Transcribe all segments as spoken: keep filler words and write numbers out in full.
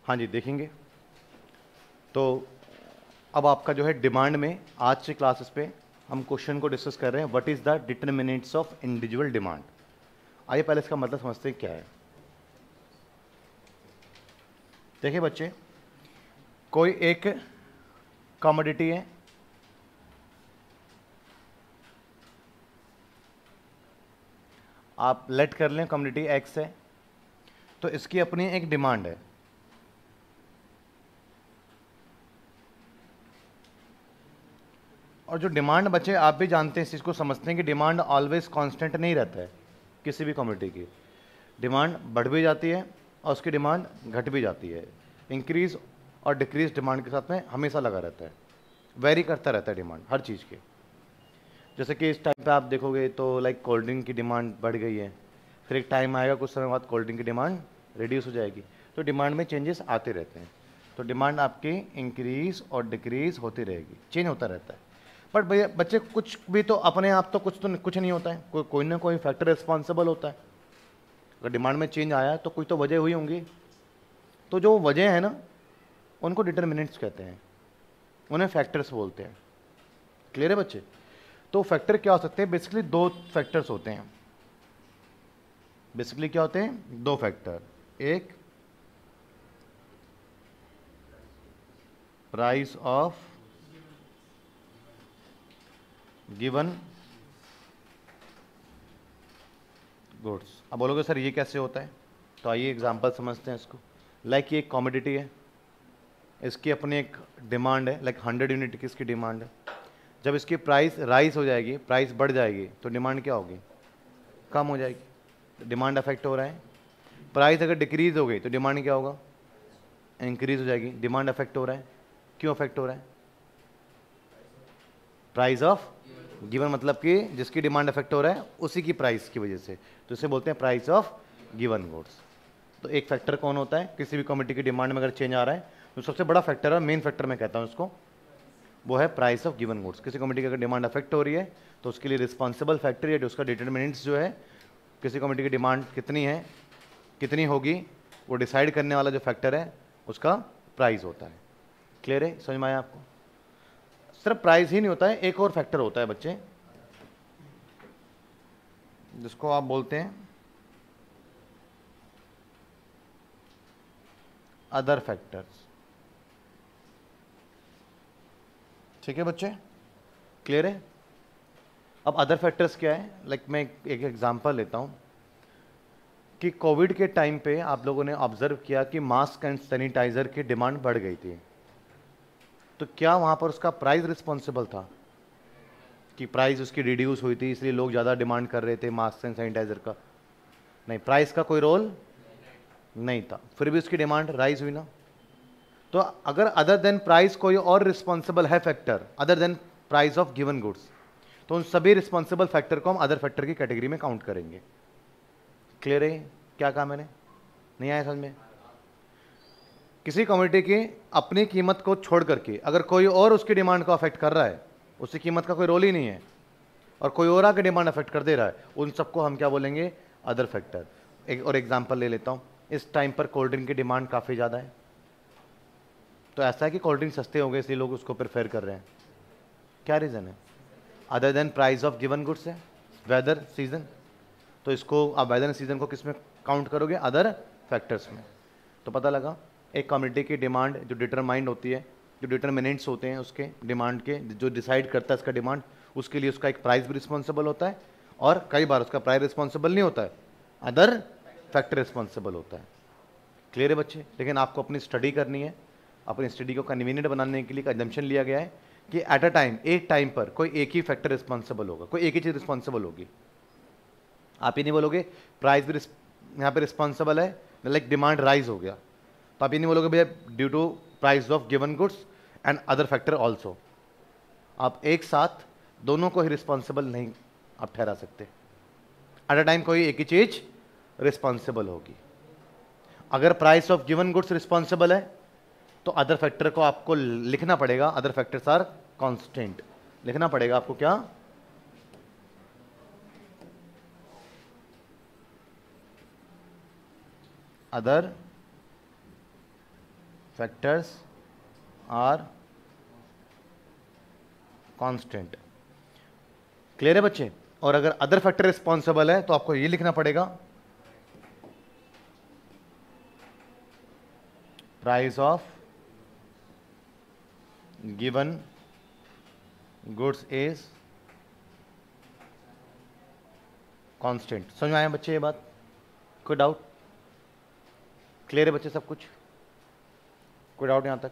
हाँ जी, देखेंगे। तो अब आपका जो है डिमांड में आज के क्लासेस पे हम क्वेश्चन को डिस्कस कर रहे हैं, what is the determinants of individual demand. आइए पहले इसका मतलब समझते हैं क्या है। देखिए बच्चे, कोई एक कमोडिटी है, आप लेट कर लें कमोडिटी एक्स है, तो इसकी अपनी एक डिमांड है। और जो डिमांड बच्चे आप भी जानते हैं, इस चीज़ को समझते हैं कि डिमांड ऑलवेज कांस्टेंट नहीं रहता है। किसी भी कमोडिटी की डिमांड बढ़ भी जाती है और उसकी डिमांड घट भी जाती है। इंक्रीज और डिक्रीज डिमांड के साथ में हमेशा लगा रहता है, वेरी करता रहता है डिमांड हर चीज़ के। जैसे कि इस टाइम पे आप देखोगे तो लाइक कोल्ड ड्रिंक की डिमांड बढ़ गई है, फिर एक टाइम आएगा कुछ समय बाद कोल्ड ड्रिंक की डिमांड रिड्यूस हो जाएगी। तो डिमांड में चेंजेस आते रहते हैं। तो डिमांड आपकी इंक्रीज और डिक्रीज होती रहेगी, चेंज होता रहता है। बट भैया बच्चे, कुछ भी तो अपने आप तो कुछ तो कुछ नहीं होता है, कोई कोई ना कोई फैक्टर रिस्पॉन्सिबल होता है। अगर डिमांड में चेंज आया तो कोई तो वजह हुई होंगी। तो जो वजह है ना, उनको डिटर्मिनेंट्स कहते हैं, उन्हें फैक्टर्स बोलते हैं। क्लियर है बच्चे? तो फैक्टर क्या हो सकते हैं? बेसिकली दो फैक्टर्स होते हैं। बेसिकली क्या होते हैं? दो फैक्टर। एक प्राइस ऑफ गिवन गुड्स। अब बोलोगे सर ये कैसे होता है? तो आइए एग्जांपल समझते हैं इसको। लाइक ये एक कमोडिटी है, इसकी अपनी एक डिमांड है, लाइक हंड्रेड यूनिट की इसकी डिमांड है। जब इसकी प्राइस राइज हो जाएगी, प्राइस बढ़ जाएगी, तो डिमांड क्या होगी? कम हो जाएगी। डिमांड अफेक्ट हो रहा है। प्राइस अगर डिक्रीज हो गई तो डिमांड क्या होगा? इंक्रीज हो जाएगी। डिमांड अफेक्ट हो रहा है। क्यों अफेक्ट हो रहा है? प्राइस ऑफ गिवन, मतलब कि जिसकी डिमांड अफेक्ट हो रहा है उसी की प्राइस की वजह से, तो इसे बोलते हैं प्राइस ऑफ गिवन गुड्स। तो एक फैक्टर कौन होता है? किसी भी कमोडिटी की डिमांड में अगर चेंज आ रहा है तो सबसे बड़ा फैक्टर है, मेन फैक्टर मैं कहता हूँ उसको, वो है प्राइस ऑफ गिवन गुड्स। किसी कमोडिटी की अगर डिमांड अफेक्ट हो रही है तो उसके लिए रिस्पॉन्सिबल फैक्टर या जो उसका डिटर्मिनेंट्स जो है, किसी कमोडिटी की डिमांड कितनी है, कितनी होगी, वो डिसाइड करने वाला जो फैक्टर है उसका प्राइस होता है। क्लियर है? समझ में आया आपको? सिर्फ प्राइस ही नहीं होता है, एक और फैक्टर होता है बच्चे, जिसको आप बोलते हैं अदर फैक्टर्स। ठीक है बच्चे? क्लियर है? अब अदर फैक्टर्स क्या है? लाइक like मैं एक एग्जांपल लेता हूं कि कोविड के टाइम पे आप लोगों ने ऑब्जर्व किया कि मास्क एंड सैनिटाइजर की डिमांड बढ़ गई थी। तो क्या वहां पर उसका प्राइस रिस्पॉन्सिबल था कि प्राइस उसकी रिड्यूस हुई थी इसलिए लोग ज़्यादा डिमांड कर रहे थे मास्क एंड सैनिटाइजर का? नहीं, प्राइस का कोई रोल नहीं था, फिर भी उसकी डिमांड राइज हुई ना। तो अगर अदर देन प्राइस कोई और रिस्पॉन्सिबल है factor, other than price of given goods, तो उन सभी रिस्पॉन्सिबल फैक्टर को हम अदर फैक्टर की कैटेगरी में काउंट करेंगे। क्लियर है? क्या कहा मैंने? नहीं आया समझ में? किसी कमोडिटी की अपनी कीमत को छोड़ करके अगर कोई और उसकी डिमांड को अफेक्ट कर रहा है, उसकी कीमत का कोई रोल ही नहीं है, और कोई और आके डिमांड अफेक्ट कर दे रहा है, उन सबको हम क्या बोलेंगे? Other factor. एक और एग्जांपल ले लेता हूं। इस टाइम पर कोल्ड ड्रिंक की डिमांड काफ़ी ज़्यादा है। तो ऐसा है कि कोल्ड ड्रिंक सस्ते हो गए इसलिए लोग उसको प्रेफर कर रहे हैं। क्या रीज़न है? Other than price of given goods है, वेदर, सीजन। तो इसको आप वेदर एंड सीजन को किस में काउंट करोगे? अदर फैक्टर्स में। तो पता लगा एक कम्युनिटी की डिमांड जो डिटरमाइंड होती है, जो डिटर्मिनेंट्स होते हैं उसके डिमांड के, जो डिसाइड करता है इसका डिमांड, उसके लिए उसका एक प्राइस भी रिस्पॉन्सिबल होता है, और कई बार उसका प्राइस रिस्पॉन्सिबल नहीं होता है, अदर फैक्टर रिस्पॉन्सिबल होता है। क्लियर है बच्चे? लेकिन आपको अपनी स्टडी करनी है। अपनी स्टडी को कन्वीनियंट बनाने के लिए कंजम्पशन लिया गया है कि एट अ टाइम, एक टाइम पर कोई एक ही फैक्टर रिस्पॉन्सिबल होगा, कोई एक ही चीज़ रिस्पॉन्सिबल होगी। आप ये नहीं बोलोगे प्राइस भी यहाँ पे रिस्पॉन्सिबल है, लाइक डिमांड राइज हो गया, तो आप ये नहीं बोलोगे भैया due to price of given goods and other factor also. आप एक साथ दोनों को ही रिस्पॉन्सिबल नहीं आप ठहरा सकते। एट अ टाइम कोई एक ही चीज रिस्पॉन्सिबल होगी। अगर price of given goods responsible है तो अदर फैक्टर को आपको लिखना पड़ेगा, अदर फैक्टर्स आर कांस्टेंट, लिखना पड़ेगा आपको क्या? Other factors are constant. Clear है बच्चे? और अगर अदर फैक्टर रिस्पॉन्सिबल है तो आपको ये लिखना पड़ेगा, price of given goods is constant. समझ में आया बच्चे ये बात? कोई डाउट? क्लियर है बच्चे सब कुछ? कोई डाउट यहां तक?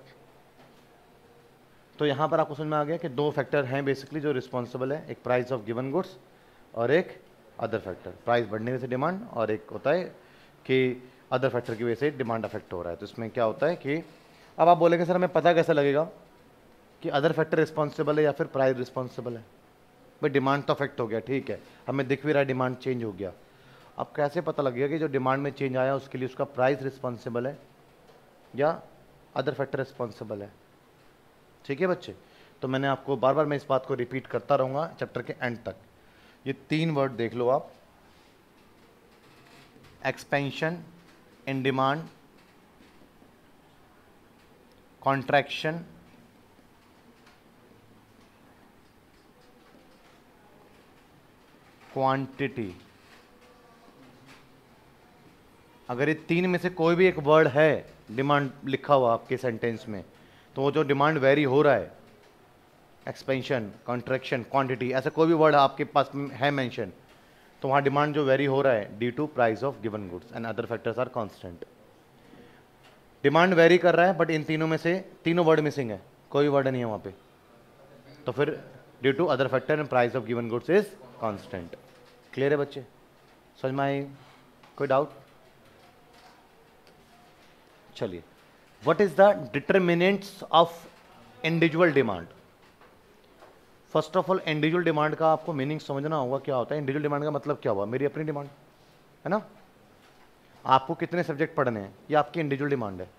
तो यहां पर आपको समझ में आ गया कि दो फैक्टर हैं बेसिकली जो रिस्पॉन्सिबल है, एक प्राइस ऑफ गिवन गुड्स और एक अदर फैक्टर। प्राइस बढ़ने की वजह से डिमांड, और एक होता है कि अदर फैक्टर की वजह से डिमांड अफेक्ट हो रहा है। तो इसमें क्या होता है कि अब आप बोलेंगे सर हमें पता कैसे लगेगा कि अदर फैक्टर रिस्पॉन्सिबल है या फिर प्राइस रिस्पॉन्सिबल है? भाई डिमांड तो अफेक्ट हो गया, ठीक है, हमें दिख भी रहा है डिमांड चेंज हो गया। अब कैसे पता लगेगा कि जो डिमांड में चेंज आया उसके लिए उसका प्राइस रिस्पॉन्सिबल है या अदर फैक्टर रिस्पॉन्सिबल है? ठीक है बच्चे? तो मैंने आपको बार बार मैं इस बात को रिपीट करता रहूँगा चैप्टर के एंड तक। ये तीन वर्ड देख लो आप, expansion in demand, contraction, quantity. अगर ये तीन में से कोई भी एक वर्ड है डिमांड लिखा हुआ आपके सेंटेंस में, तो वो जो डिमांड वेरी हो रहा है, एक्सपेंशन, कॉन्ट्रैक्शन, क्वांटिटी, ऐसा कोई भी वर्ड आपके पास है मेंशन, तो वहाँ डिमांड जो वेरी हो रहा है due to price of given goods and other factors are constant. Demand vary कर रहा है बट इन तीनों में से तीनों वर्ड मिसिंग है, कोई वर्ड नहीं है वहाँ पे, तो फिर due to other factor and price of given goods is constant. Clear है बच्चे? समझ में आई? कोई डाउट? चलिए, what is the determinants of individual demand? First of all individual demand का आपको मीनिंग समझना होगा, क्या होता है इंडिविजुअल डिमांड का मतलब? क्या हुआ? मेरी अपनी डिमांड है ना, आपको कितने सब्जेक्ट पढ़ने हैं ये आपकी इंडिविजुअल डिमांड है,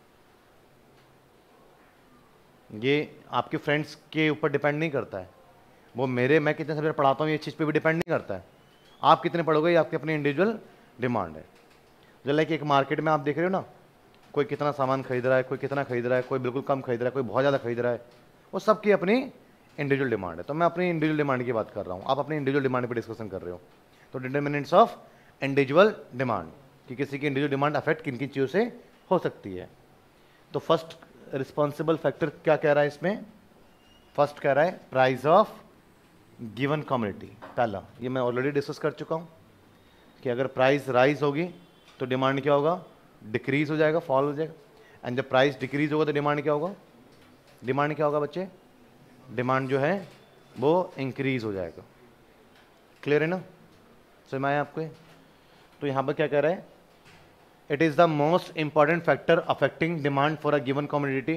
ये आपके फ्रेंड्स के ऊपर डिपेंड नहीं करता है, वो मेरे मैं कितने सब्जेक्ट पढ़ाता हूँ ये चीज़ पे भी डिपेंड नहीं करता है, आप कितने पढ़ोगे ये आपकी अपनी इंडिविजुअल डिमांड है। जो लाइक एक मार्केट में आप देख रहे हो ना, कोई कितना सामान खरीद रहा है, कोई कितना खरीद रहा है, कोई बिल्कुल कम खरीद रहा है, कोई बहुत ज़्यादा खरीद रहा है, वो सबकी अपनी इंडिविजुअल डिमांड है। तो मैं अपनी इंडिविजुअल डिमांड की बात कर रहा हूँ, आप अपनी इंडिविजुअल डिमांड पे डिस्कशन कर रहे हो। तो डिटरमिनेंट्स ऑफ इंडिविजुअल डिमांड, कि किसी की इंडिविजुअल डिमांड अफेक्ट किन किन चीज़ों से हो सकती है। तो फर्स्ट रिस्पॉन्सिबल फैक्टर क्या कह रहा है इसमें? फर्स्ट कह रहा है प्राइस ऑफ गिवन कम्युनिटी। पहला ये मैं ऑलरेडी डिस्कस कर चुका हूँ कि अगर प्राइस राइज होगी तो डिमांड क्या होगा? डिक्रीज हो जाएगा, फॉल हो जाएगा। एंड जब प्राइस डिक्रीज होगा तो डिमांड क्या होगा? डिमांड क्या होगा बच्चे? डिमांड जो है वो इंक्रीज हो जाएगा। क्लियर है ना? समझ में आया आपको? तो यहाँ पर क्या कह रहा है? It is the most important factor affecting demand for a given community.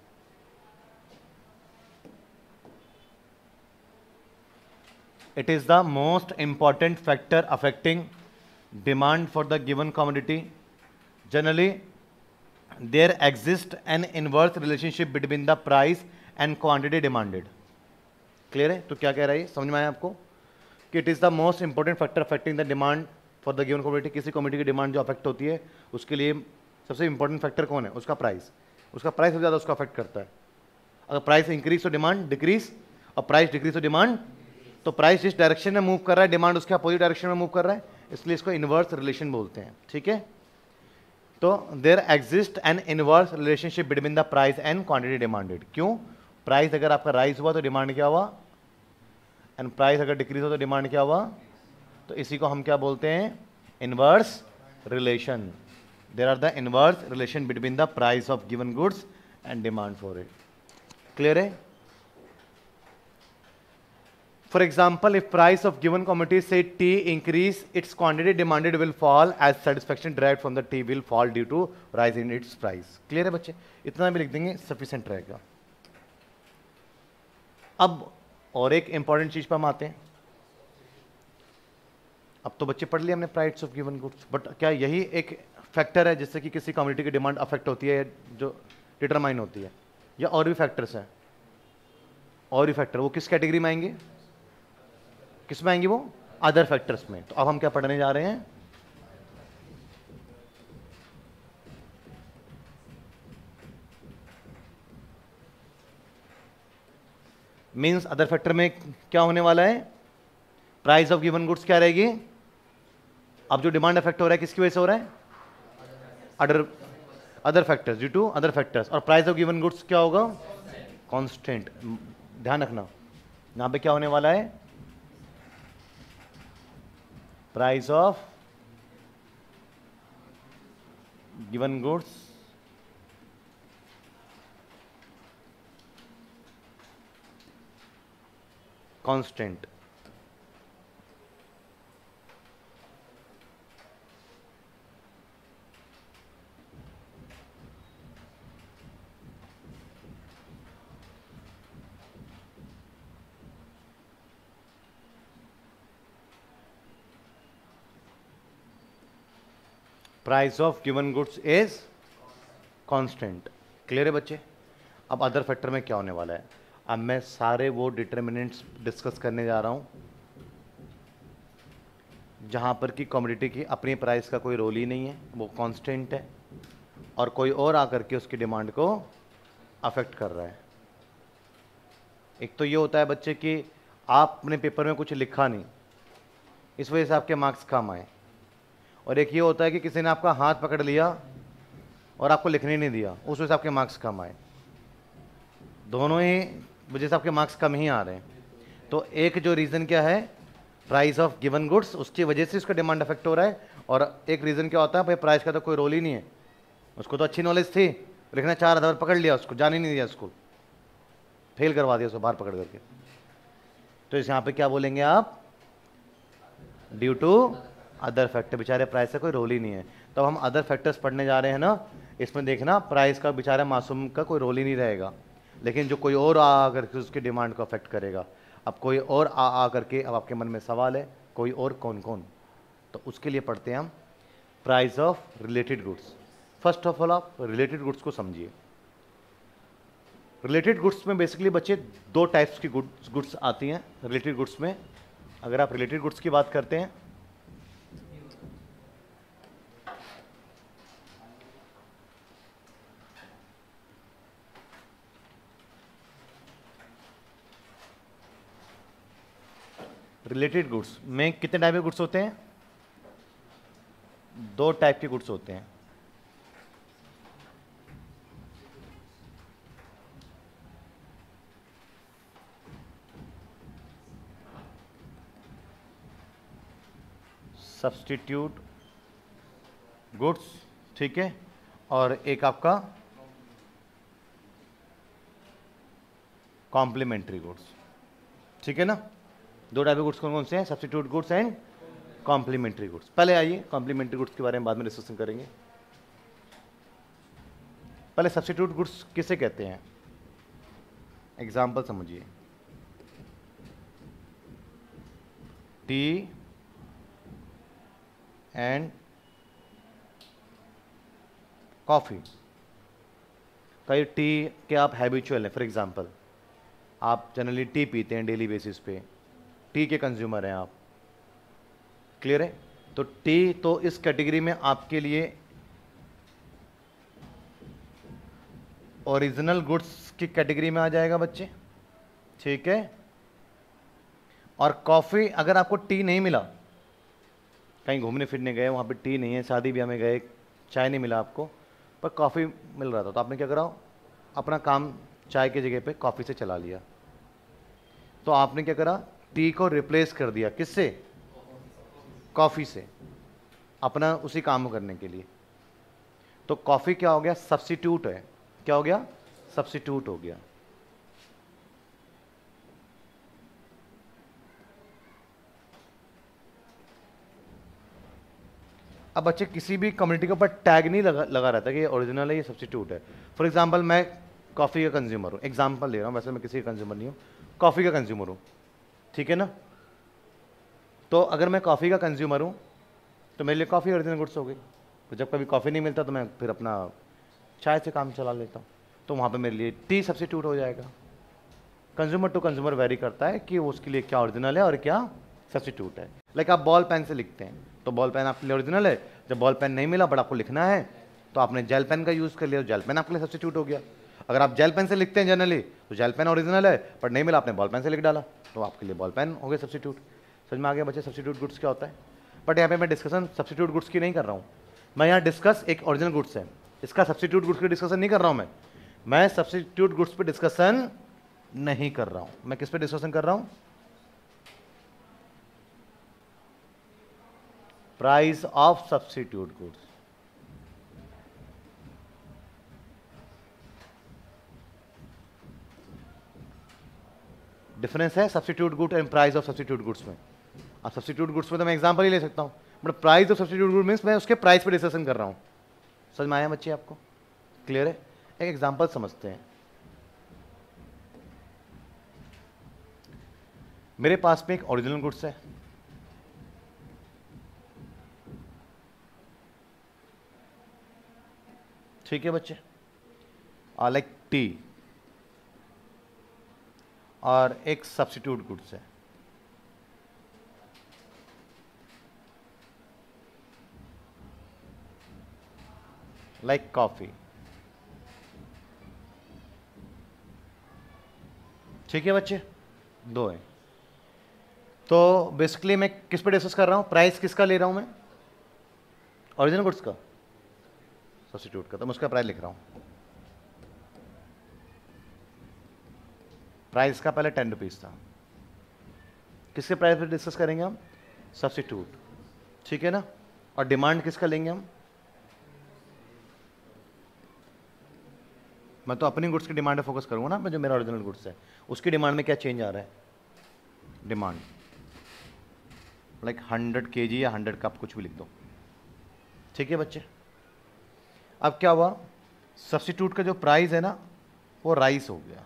It is the most important factor affecting demand for the given commodity. Generally, there exists an inverse relationship between the price and quantity demanded. Clear है? तो क्या कह रहा है? समझ में आया आपको कि it is the most important factor affecting the demand for the given commodity। किसी कम्युनिटी की डिमांड जो अफेक्ट होती है उसके लिए सबसे इंपॉर्टेंट फैक्टर कौन है? उसका प्राइस। उसका प्राइस सबसे ज़्यादा उसको अफेक्ट करता है। अगर प्राइस इंक्रीज तो डिमांड डिक्रीज, और प्राइस डिक्रीज तो डिमांड, तो प्राइस जिस डायरेक्शन में मूव कर रहा है डिमांड उसके अपोजिट डायरेक्शन में मूव कर रहा है, इसलिए इसको इनवर्स रिलेशन बोलते हैं। ठीक है? तो there exist an inverse relationship between the price and quantity demanded. क्यों? प्राइस अगर आपका राइज हुआ तो डिमांड क्या हुआ, एंड प्राइस अगर डिक्रीज हो तो डिमांड क्या हुआ? तो इसी को हम क्या बोलते हैं? Inverse relation. There are the inverse relation between the price of given goods and demand for it. Clear है? For example, if price of given commodity say T increase, its quantity demanded will fall as satisfaction derived from the T will fall due to rise in its price. Clear है बच्चे? इतना भी लिख देंगे sufficient रहेगा। अब और एक important चीज पर हम आते हैं। अब तो बच्चे पढ़ लिए हमने price of given goods, but क्या यही एक फैक्टर है जिससे कि किसी कम्युनिटी की डिमांड अफेक्ट होती है, जो डिटरमाइन होती है, या और भी फैक्टर्स हैं? और भी फैक्टर, वो किस कैटेगरी में आएंगे? किस में आएंगे वो? अदर फैक्टर्स में। तो अब हम क्या पढ़ने जा रहे हैं? मीन्स अदर फैक्टर में क्या होने वाला है, प्राइस ऑफ गिवन गुड्स क्या रहेगी। अब जो डिमांड अफेक्ट हो रहा है किसकी वजह से हो रहा है, other other factors, due to other factors. और प्राइस ऑफ गिवन गुड्स क्या होगा, कांस्टेंट। ध्यान रखना यहां पे क्या होने वाला है, price of given goods constant. Price of given goods is constant. Clear है बच्चे। अब अदर फैक्टर में क्या होने वाला है, अब मैं सारे वो डिटर्मिनेंट्स डिस्कस करने जा रहा हूं जहां पर कि कमोडिटी की अपनी प्राइस का कोई रोल ही नहीं है, वो कांस्टेंट है, और कोई और आकर के उसकी डिमांड को अफेक्ट कर रहा है। एक तो ये होता है बच्चे कि आप अपने पेपर में कुछ लिखा नहीं, इस वजह से आपके मार्क्स कम आए, और एक ये होता है कि किसी ने आपका हाथ पकड़ लिया और आपको लिखने नहीं दिया, उस वजह से आपके मार्क्स कम आए। दोनों ही वजह से आपके मार्क्स कम ही आ रहे हैं। तो एक जो रीज़न क्या है, प्राइस ऑफ गिवन गुड्स, उसकी वजह से उसका डिमांड अफेक्ट हो रहा है, और एक रीज़न क्या होता है, भाई प्राइस का तो कोई रोल ही नहीं है, उसको तो अच्छी नॉलेज थी, लिखना चाह रहा था, पकड़ लिया उसको, जाने नहीं दिया स्कूल, फेल करवा दिया उसको बाहर पकड़ करके। तो इस यहाँ पे क्या बोलेंगे आप, ड्यू टू अदर फैक्टर, बेचारे प्राइस का कोई रोल ही नहीं है। तो हम अदर फैक्टर्स पढ़ने जा रहे हैं ना, इसमें देखना प्राइस का बेचारा मासूम का कोई रोल ही नहीं रहेगा, लेकिन जो कोई और आ आकर के उसकी डिमांड को अफेक्ट करेगा। अब कोई और आ आ करके, अब आपके मन में सवाल है कोई और कौन कौन, तो उसके लिए पढ़ते हैं हम price of related goods. First of all आप रिलेटेड गुड्स को समझिए। रिलेटेड गुड्स में बेसिकली बच्चे दो टाइप्स की गुड्स गुड्स आती हैं रिलेटेड गुड्स में। अगर आप रिलेटेड गुड्स की बात करते हैं, रिलेटेड गुड्स में कितने टाइप के गुड्स होते हैं, दो टाइप के गुड्स होते हैं। सब्स्टिट्यूट गुड्स, ठीक है, और एक आपका कॉम्प्लीमेंट्री गुड्स, ठीक है ना। दो टाइप के गुड्स कौन कौन से हैं, substitute goods and complementary goods. पहले आइए कॉम्प्लीमेंट्री गुड्स के बारे में बाद में डिस्कशन करेंगे। पहले सब्स्टिट्यूट गुड्स किसे कहते हैं, एग्जाम्पल समझिए। Tea and coffee. कई टी के आप हैबिचुअल हैं, फॉर एग्जांपल आप जनरली टी पीते हैं डेली बेसिस पे, टी के कंज्यूमर हैं आप, क्लियर है। तो टी तो इस कैटेगरी में आपके लिए ओरिजिनल गुड्स की कैटेगरी में आ जाएगा बच्चे, ठीक है। और कॉफ़ी, अगर आपको टी नहीं मिला, कहीं घूमने फिरने गए वहाँ पे टी नहीं है, शादी ब्याह में गए चाय नहीं मिला आपको, पर कॉफ़ी मिल रहा था, तो आपने क्या करा, अपना काम चाय की जगह पे कॉफ़ी से चला लिया। तो आपने क्या करा, टी को रिप्लेस कर दिया, किससे, कॉफ़ी से, अपना उसी काम को करने के लिए। तो कॉफ़ी क्या हो गया, सब्स्टिट्यूट है, क्या हो गया, सब्स्टिट्यूट हो गया। अब बच्चे किसी भी कम्युनिटी के ऊपर टैग नहीं लगा लगा रहता कि ये ओरिजिनल है, ये सब्स्टिट्यूट है। फॉर एग्जांपल मैं कॉफ़ी का कंज्यूमर हूँ, एग्जांपल ले रहा हूँ, वैसे मैं किसी का कंज्यूमर नहीं हूँ, कॉफ़ी का कंज्यूमर हूँ, ठीक है ना। तो अगर मैं कॉफ़ी का कंज्यूमर हूँ तो मेरे लिए कॉफ़ी ओरिजिनल गुड्स हो गई। तो जब कभी कॉफ़ी नहीं मिलता तो मैं फिर अपना चाय से काम चला लेता हूँ, तो वहाँ पर मेरे लिए टी सब्स्टिट्यूट हो जाएगा। कंज्यूमर टू कंज्यूमर वेरी करता है कि उसके लिए क्या ओरिजिनल है और क्या सब्स्टिट्यूट है। लाइक आप बॉल पेन से लिखते हैं तो बॉल पेन आपके लिए ओरिजिनल है, जब बॉल पेन नहीं मिला बट आपको लिखना है तो आपने जेल पेन का यूज़ कर लिया, तो जेल पेन आपके लिए सब्स्टिट्यूट हो गया। अगर आप जेल पेन से लिखते हैं जनरली, तो जेल पेन ओरिजिनल है पर नहीं मिला, आपने बॉल पेन से लिख डाला, तो आपके लिए बॉल पेन हो गया सब्स्टिट्यूट। समझ में आ गया बच्चे सब्स्टिट्यूट गुड्स क्या होता है? बट यहाँ पे मैं डिस्कशन सब्स्टिट्यूट गुड्स की नहीं कर रहा हूँ, मैं यहाँ डिस्कस एक ओरिजिनल गुड्स है, इसका सब्स्टिट्यूट गुड्स की डिस्कशन नहीं कर रहा हूँ मैं मैं सब्स्टिट्यूट गुड्स पे डिस्कशन नहीं कर रहा हूँ। मैं किस पे डिस्कशन कर रहा हूँ? Price of substitute goods. Difference है substitute good and price of substitute goods में। अब सब्स्टिट्यूट गुड्स में तो मैं एग्जांपल ही ले सकता हूं, but price of substitute good means मैं उसके प्राइस पे डिस्कशन कर रहा हूं। समझ में आया बच्चे आपको? क्लियर है? एक एग्जांपल समझते हैं। मेरे पास में एक ओरिजिनल गुड्स है, ठीक है बच्चे, लाइक टी, और एक सब्स्टिट्यूट गुड्स है, लाइक कॉफी, ठीक है बच्चे, दो है। तो बेसिकली मैं किस पे डिस्कस कर रहा हूं? प्राइस किसका ले रहा हूं मैं? ओरिजिनल गुड्स का, सब्स्टिट्यूट का, तो मैं उसका प्राइस लिख रहा हूं। प्राइस का पहले टेन रुपीज था, किसके प्राइस पे डिस्कस करेंगे हम? सब्स्टिट्यूट, ठीक है ना। और डिमांड किसका लेंगे हम? मैं तो अपनी गुड्स की डिमांड पे फोकस करूंगा ना, मैं जो मेरा ओरिजिनल गुड्स है उसकी डिमांड में क्या चेंज आ रहा है? डिमांड लाइक हंड्रेड के जी या हंड्रेड कप, कुछ भी लिख दो, ठीक है बच्चे। अब क्या हुआ? सब्स्टिट्यूट का जो प्राइस है ना वो राइस हो गया,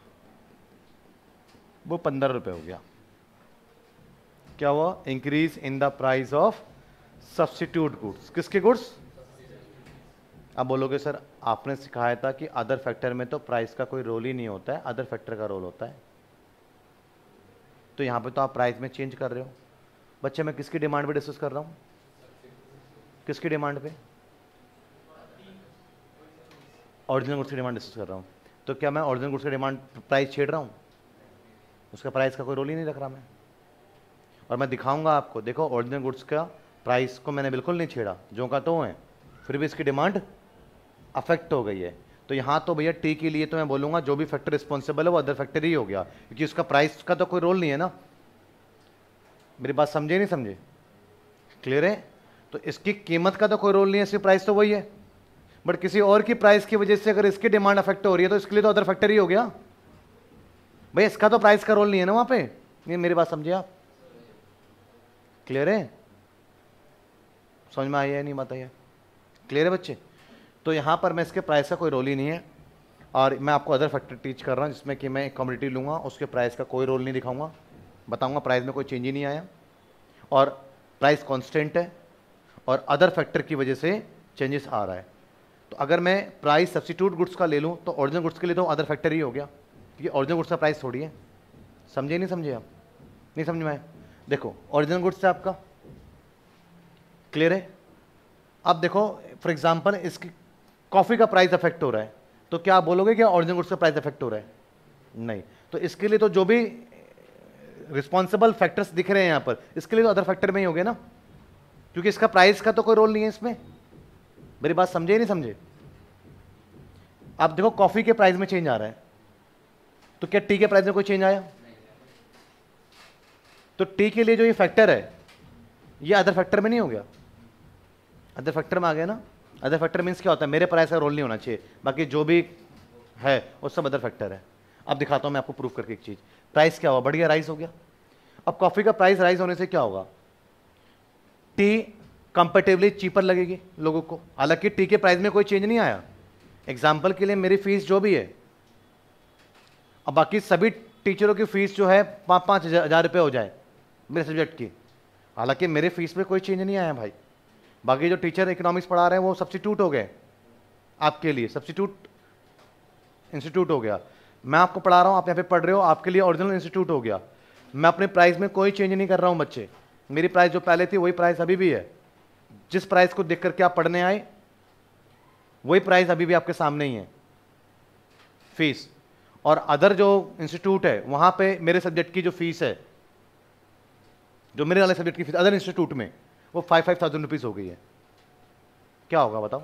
वो पंद्रह रुपए हो गया। क्या हुआ? Increase in the price of substitute goods. किसके गुड्स? अब बोलोगे सर आपने सिखाया था कि अदर फैक्टर में तो प्राइस का कोई रोल ही नहीं होता है, अदर फैक्टर का रोल होता है, तो यहां पे तो आप प्राइस में चेंज कर रहे हो। बच्चे मैं किसकी डिमांड पे डिस्कस कर रहा हूं? किसकी डिमांड पे? ओरिजिनल गुड्स की डिमांड डिस्कस कर रहा हूं। तो क्या मैं ओरिजिनल गुड्स की डिमांड प्राइस छेड़ रहा हूं? उसका प्राइस का कोई रोल ही नहीं रख रहा मैं। और मैं दिखाऊंगा आपको, देखो ओरिजिनल गुड्स का प्राइस को मैंने बिल्कुल नहीं छेड़ा, जो का तो है, फिर भी इसकी डिमांड अफेक्ट हो गई है। तो यहाँ तो भैया टी के लिए तो मैं बोलूंगा जो भी फैक्टर रिस्पॉन्सिबल है वो अदर फैक्टर ही हो गया, क्योंकि उसका प्राइस का तो कोई रोल नहीं है ना। मेरी बात समझे नहीं समझे? क्लियर है? तो इसकी कीमत का तो कोई रोल नहीं है, इसकी प्राइस तो वही है, बट किसी और की प्राइस की वजह से अगर इसकी डिमांड अफेक्ट हो रही है तो इसके लिए तो अदर फैक्टर ही हो गया भैया, इसका तो प्राइस का रोल नहीं है ना वहां पे। नहीं, मेरी बात समझे आप? क्लियर है? समझ में आई है नहीं बताइए? क्लियर है बच्चे? तो यहां पर मैं इसके प्राइस का कोई रोल ही नहीं है, और मैं आपको अदर फैक्टर टीच कर रहा हूं जिसमें कि मैं एक कमोडिटी लूंगा, उसके प्राइस का कोई रोल नहीं दिखाऊंगा, बताऊंगा प्राइस में कोई चेंज ही नहीं आया और प्राइस कांस्टेंट है और अदर फैक्टर की वजह से चेंजेस आ रहा है। तो अगर मैं प्राइस सब्स्टिट्यूट गुड्स का ले लूं तो ओरिजिनल गुड्स के लिए तो अदर फैक्टर ही हो गया, क्योंकि ओरिजिनल गुड्स का प्राइस थोड़ी है। समझे नहीं समझे आप? नहीं समझ में आए? देखो ओरिजिनल गुड्स से आपका क्लियर है। अब देखो फॉर एग्जांपल इसकी कॉफी का प्राइस अफेक्ट हो रहा है, तो क्या आप बोलोगे कि ओरिजिनल गुड्स का प्राइस अफेक्ट हो रहा है? नहीं। तो इसके लिए तो जो भी रिस्पॉन्सिबल फैक्टर्स दिख रहे हैं यहां पर, इसके लिए तो अदर फैक्टर में ही हो गए ना, क्योंकि इसका प्राइस का तो कोई रोल नहीं है इसमें। मेरी बात समझे नहीं समझे? आप देखो कॉफी के प्राइस में चेंज आ रहा है, तो क्या टी के प्राइस में कोई चेंज आया? तो टी के लिए जो ये फैक्टर है ये अदर फैक्टर में नहीं हो गया? अदर फैक्टर में आ गया ना। अदर फैक्टर मीन्स क्या होता है? मेरे प्राइस का रोल नहीं होना चाहिए, बाकी जो भी है वो सब अदर फैक्टर है। अब दिखाता हूं मैं आपको प्रूफ करके एक चीज। प्राइस क्या हुआ? बढ़ गया, राइज हो गया। अब कॉफी का प्राइस राइज होने से क्या होगा? टी कंपेरेटिवली चीपर लगेगी लोगों को, हालांकि टी के प्राइस में कोई चेंज नहीं आया। एग्जाम्पल के लिए मेरी फीस जो भी है, अब बाकी सभी टीचरों की फीस जो है पाँच पाँच हजार रुपये हो जाए मेरे सब्जेक्ट की, हालांकि मेरे फीस में कोई चेंज नहीं आया भाई। बाकी जो टीचर इकोनॉमिक्स पढ़ा रहे हैं वो सब्स्टिट्यूट हो गए, आपके लिए सब्स्टिट्यूट इंस्टीट्यूट हो गया। मैं आपको पढ़ा रहा हूँ, आप यहाँ पे पढ़ रहे हो, आपके लिए ओरिजिनल इंस्टीट्यूट हो गया। मैं अपने प्राइस में कोई चेंज नहीं कर रहा हूँ बच्चे, मेरी प्राइस जो पहले थी वही प्राइस अभी भी है। जिस प्राइस को देख करके आप पढ़ने आए वही प्राइस अभी भी आपके सामने ही है, फीस। और अदर जो इंस्टीट्यूट है वहां पे मेरे सब्जेक्ट की जो फीस है, जो मेरे वाले सब्जेक्ट की फीस अदर इंस्टीट्यूट में वो फाइव फाइव थाउजेंड रुपीज हो गई है, क्या होगा बताओ?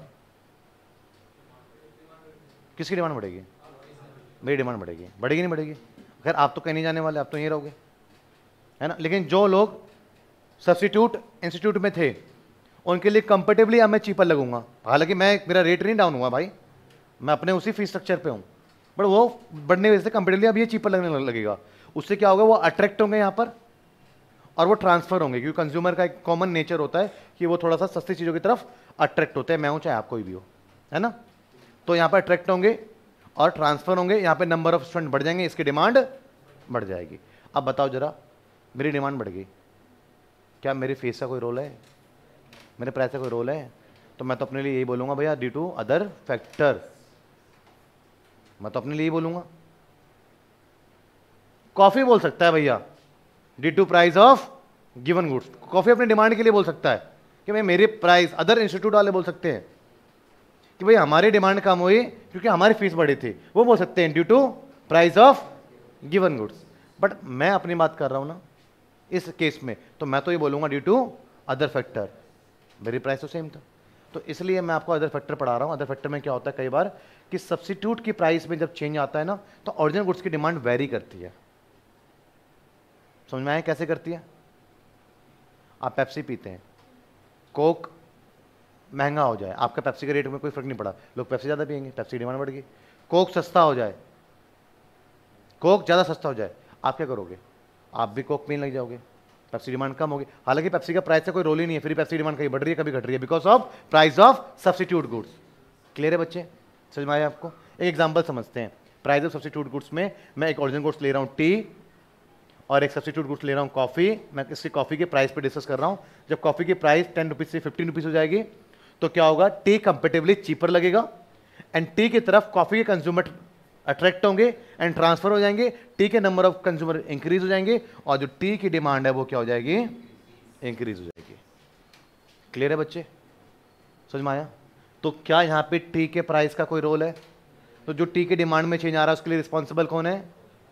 किसकी डिमांड बढ़ेगी? मेरी डिमांड बढ़ेगी, बढ़ेगी नहीं बढ़ेगी? खैर आप तो कहीं नहीं जाने वाले, आप तो यहीं रहोगे, है ना। लेकिन जो लोग सब्स्टिट्यूट इंस्टीट्यूट में थे उनके लिए कंपेरेटिवली अब मैं चीपर लगूंगा। हालांकि मैं मेरा रेट नहीं डाउन हुआ भाई, मैं अपने उसी फीस स्ट्रक्चर पे हूँ, बट वो बढ़ने की वजह से कंपेरेटिवली अब ये चीपर लगने लगेगा। उससे क्या होगा, वो अट्रैक्ट होंगे यहाँ पर और वो ट्रांसफर होंगे, क्योंकि कंज्यूमर का एक कॉमन नेचर होता है कि वो थोड़ा सा सस्ती चीज़ों की तरफ अट्रैक्ट होते हैं, मैं हूँ चाहे आप कोई भी हो, है ना। तो यहाँ पर अट्रैक्ट होंगे और ट्रांसफर होंगे, यहाँ पे नंबर ऑफ स्टूडेंट बढ़ जाएंगे, इसकी डिमांड बढ़ जाएगी। अब बताओ जरा, मेरी डिमांड बढ़ गई, क्या मेरी फीस का कोई रोल है, मेरे प्राइस का कोई रोल है? तो मैं तो अपने लिए यही बोलूंगा भैया, ड्यू टू अदर फैक्टर, मैं तो अपने लिए ही बोलूंगा। कॉफी बोल सकता है भैया due to price of given goods, coffee अपनी डिमांड के लिए बोल सकता है कि भाई मेरे प्राइस, अदर इंस्टीट्यूट वाले बोल सकते हैं कि भाई हमारी डिमांड कम हुई क्योंकि हमारी फीस बढ़ी थी, वो बोल सकते हैं due to price of given goods. But मैं अपनी बात कर रहा हूं ना इस केस में, तो मैं तो ये बोलूंगा ड्यू टू अदर फैक्टर, मेरी प्राइस तो सेम था। तो इसलिए मैं आपको अदर फैक्टर पढ़ा रहा हूं। अदर फैक्टर में क्या होता है कई बार कि सब्स्टिट्यूट की प्राइस में जब चेंज आता है ना, तो ओरिजिनल गुड्स की डिमांड वेरी करती है। समझ में आया कैसे करती है? आप पेप्सी पीते हैं, कोक महंगा हो जाए, आपका पेप्सी के रेट में कोई फर्क नहीं पड़ा, लोग पेप्सी ज़्यादा पियेंगे, पेप्सी डिमांड बढ़ गई। कोक सस्ता हो जाए, कोक ज़्यादा सस्ता हो जाए, आप क्या करोगे? आप भी कोक पीने लग जाओगे, पेप्सी डिमांड कम होगी। हालांकि पेप्सी का प्राइस से कोई रोल ही नहीं है, फिर पेप्सी डिमांड कभी बढ़ रही है कभी घट रही है, because of price of substitute goods. Clear है बच्चे? समझ में आया आपको? एक एग्जांपल समझते हैं। प्राइस ऑफ सब्स्टिट्यूट गुड्स में मैं एक ओरिजिनल गुड्स ले रहा हूँ टी और एक सब्स्टिट्यूट गुड्स ले रहा हूँ कॉफी। मैं इसकी कॉफी के प्राइस पे डिस्कस कर रहा हूँ। जब कॉफी की प्राइस टेन रुपीज से फिफ्टीन रुपीज हो जाएगी तो क्या होगा, टी कंपेरेटिवली चीपर लगेगा एंड टी की तरफ कॉफी के कंज्यूमर अट्रैक्ट होंगे एंड ट्रांसफर हो जाएंगे, टी के नंबर ऑफ कंज्यूमर इंक्रीज हो जाएंगे और जो टी की डिमांड है वो क्या हो जाएगी, इंक्रीज हो जाएगी। क्लियर है बच्चे? समझ में आया? तो क्या यहां पे टी के प्राइस का कोई रोल है? तो जो टी के डिमांड में चेंज आ रहा है उसके लिए रिस्पॉन्सिबल कौन है?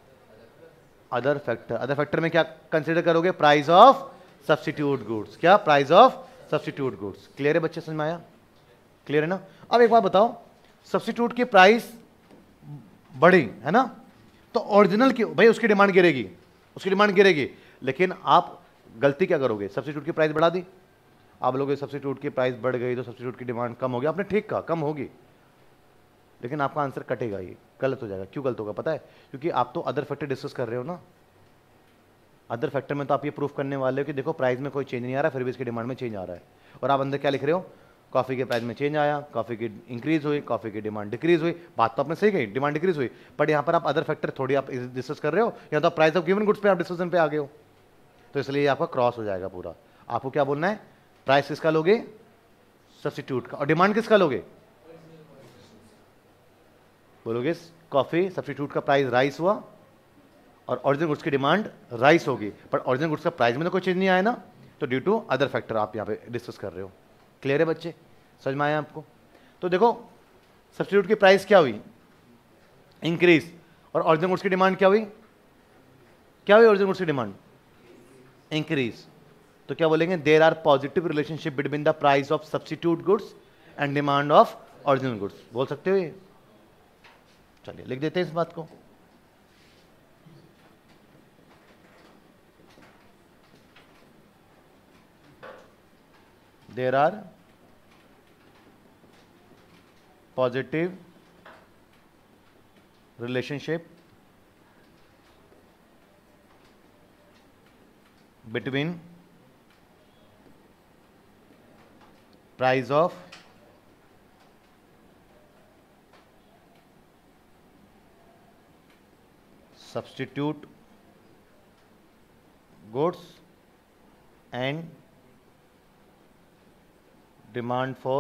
Other factor. अदर फैक्टर में क्या कंसिडर करोगे? Price of substitute goods. क्या? Price of substitute goods. Clear है बच्चे? समझ में आया? क्लियर है ना? अब एक बात बताओ, सब्स्टिट्यूट की प्राइस बढ़ी है ना, तो ओरिजिनल की भाई उसकी डिमांड गिरेगी, उसकी डिमांड गिरेगी। लेकिन आप गलती क्या करोगे? सब्स्टिट्यूट की प्राइस बढ़ा दी, आप लोगों की सब्स्टिट्यूट की प्राइस बढ़ गई तो सब्स्टिट्यूट की डिमांड कम होगी, आपने ठीक कहा कम होगी, लेकिन आपका आंसर कटेगा, ये गलत हो जाएगा। क्यों गलत होगा पता है? क्योंकि आप तो अदर फैक्टर डिस्कस कर रहे हो ना। अदर फैक्टर में तो आप ये प्रूफ करने वाले हो कि देखो प्राइस में कोई चेंज नहीं आ रहा, फिर भी इसकी डिमांड में चेंज आ रहा है, और आप अंदर क्या लिख रहे हो? कॉफी के प्राइस में चेंज आया, कॉफी की इंक्रीज हुई, कॉफी की डिमांड डिक्रीज हुई। बात तो आपने सही कही, डिमांड डिक्रीज हुई, बट यहाँ पर आप अदर फैक्टर थोड़ी आप डिस्कस कर रहे हो, या तो प्राइस ऑफ गिवन गुड्स पे आप डिस्कशन पे आ गए हो, तो इसलिए आपका क्रॉस हो जाएगा पूरा। आपको क्या बोलना है? प्राइस किसका लोगे? सब्स्टिट्यूट का। और डिमांड किसका लोगे? बोलोगे कॉफी सब्स्टिट्यूट का प्राइस राइस हुआ और ओरिजिनल गुड्स की डिमांड राइस होगी, पर ओरिजिनल गुड्स का प्राइस में तो कोई चेंज नहीं आया ना, तो ड्यू टू अदर फैक्टर आप यहाँ पे डिस्कस कर रहे हो। क्लियर है बच्चे? समझ में आया आपको? तो देखो सब्स्टिट्यूट की प्राइस क्या हुई? इंक्रीज। और ओरिजिनल गुड्स की डिमांड क्या हुई? क्या हुई ओरिजिनल गुड्स की डिमांड? इंक्रीज। तो क्या बोलेंगे? There are positive relationship between the price of substitute goods and demand of original goods. बोल सकते हो ये? चलिए लिख देते हैं इस बात को। There are positive relationship between price of substitute goods and demand for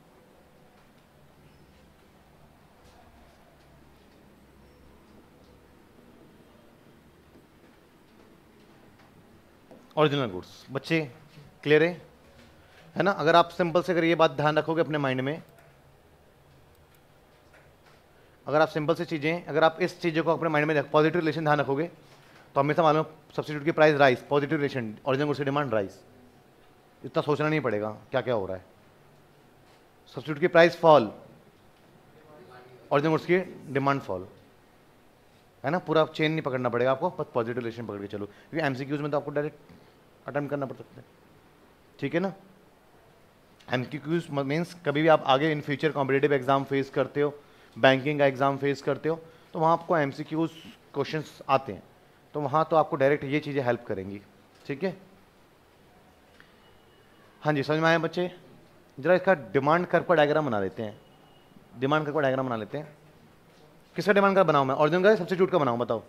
original goods. बच्चे क्लियर है? है ना? अगर आप सिंपल से अगर ये बात ध्यान रखोगे अपने माइंड में अगर आप सिंपल सी चीज़ें, अगर आप इस चीज़ों को अपने माइंड में पॉजिटिव रिलेशन ध्यान रखोगे तो हमेशा मालूम सब्स्टिट्यूट की price rise, positive relation, original goods की डिमांड राइस, इतना सोचना नहीं पड़ेगा क्या क्या हो रहा है। सब्स्टिट्यूट की प्राइस फॉल, ओरिजिनल गुड्स की डिमांड फॉल, है ना। पूरा चेन नहीं पकड़ना पड़ेगा आपको, बस पॉजिटिव रिलेशन पकड़ के चलो, क्योंकि एमसीक्यूज में तो आपको डायरेक्ट अटेम्प्ट करना पड़ सकता है, ठीक है ना। एमसीक्यूज मीन्स कभी भी आप आगे in future competitive exam face करते हो, बैंकिंग का एग्जाम फेस करते हो, तो वहाँ आपको एमसीक्यूज क्वेश्चंस आते हैं, तो वहाँ तो आपको डायरेक्ट ये चीज़ें हेल्प करेंगी, ठीक है। हाँ जी, समझ में आया बच्चे। जरा इसका डिमांड कर्व का डायग्राम बना लेते हैं, डिमांड कर्व का डायग्राम बना लेते हैं। किसका डिमांड कर्व बनाऊं मैं, ओरिजिनल का सब्स्टिट्यूट का बनाऊं, बताओ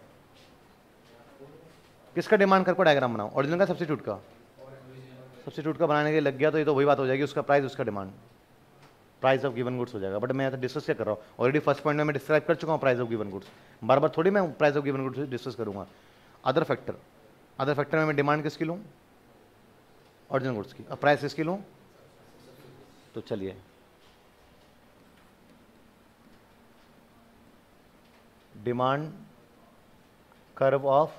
किसका डिमांड कर्व का डायग्राम बनाऊं, ओरिजिनल का सब्स्टिट्यूट का। सब्स्टिट्यूट का बनाने के लग गया तो ये तो वही बात हो जाएगी, उसका प्राइस उसका demand, price of given goods हो जाएगा। बट मैं तो डिस्कस क्या कर रहा हूँ, ऑलरेडी फर्स्ट पॉइंट में मैं डिस्क्राइब कर चुका हूँ प्राइस ऑफ गिवन गुड्स, बार बार थोड़ी मैं price of given goods discuss करूंगा। अदर फैक्टर, अदर फैक्टर में मैं डिमांड किसकी लूँ, ओरिजिनल गुड्स की, और प्राइस किसकी लूँ। तो चलिए demand curve of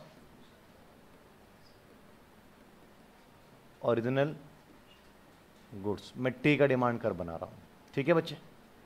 original goods, मैं टी का डिमांड कर्व बना रहा हूं, ठीक है बच्चे।